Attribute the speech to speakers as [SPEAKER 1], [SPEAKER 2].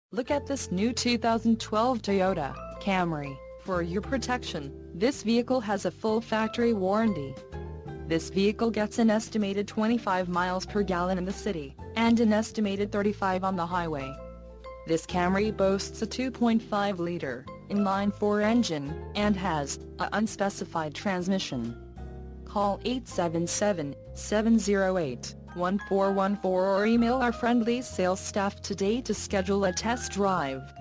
[SPEAKER 1] Look at this new 2012 Toyota Camry. For your protection, this vehicle has a full factory warranty. This vehicle gets an estimated 25 miles per gallon in the city, and an estimated 35 on the highway. This Camry boasts a 2.5-liter inline-4 engine, and has an unspecified transmission. Call 877-708-1414 or email our friendly sales staff today to schedule a test drive.